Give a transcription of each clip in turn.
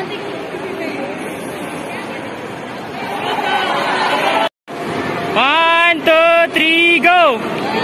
One, two, three, go!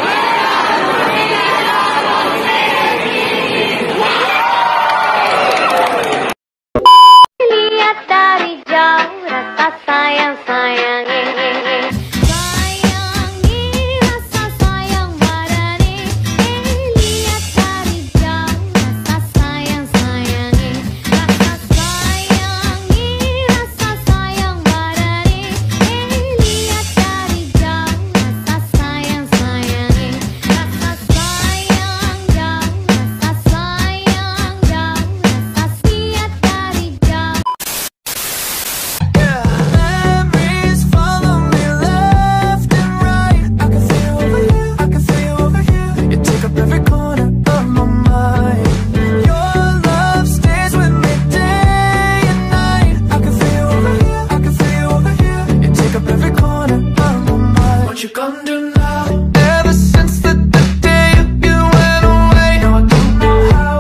Lihat dari jauh rasa sayang sayangi. Sayangi rasa sayang badani. Lihat dari jauh rasa sayang sayangi. Rasa sayangi rasa sayang badani. Lihat dari jauh rasa sayang sayangi. Rasa sayang jauh rasa sayang jauh rasa lihat dari jauh. Memories follow me left and right. I can see you over here, I can see you over here. You take up every corner of my mind. Your love stays with me day and night. I can see you over here, I can see you over here. You take up every corner of my mind. What you gonna do now? Ever since the day you went away, now I don't know how.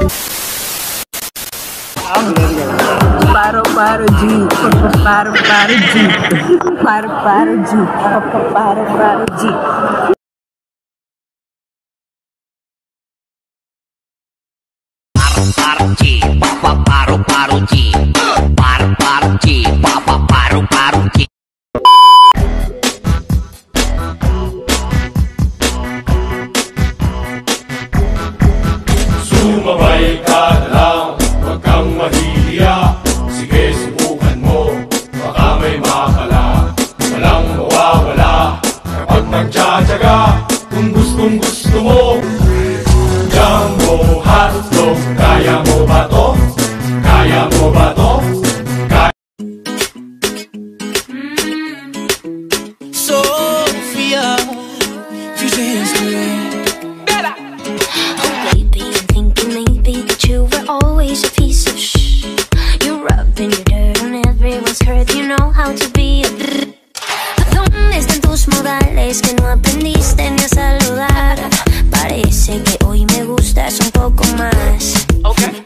Paro G, paro G, paro G, paro G. Paro G, paro G, paro G, paro G. Sumabay ka na lang, huwag kang mahihiya. Sige, subukan mo, baka may makala. Walang mawawala kapag nagtsatsaga. Kung gustong gusto mo, Jumbo hotdog, kaya mo ba to? Kaya mo ba to? Sophia, fusion better. Oh baby, I'm thinking maybe that you were always a piece of You're rubbing your dirt on everyone's skirt. You know how to be a ¿Dónde están tus modales que no aprendiste ni a saludar? Parece que hoy me gustas un poco más. Okay.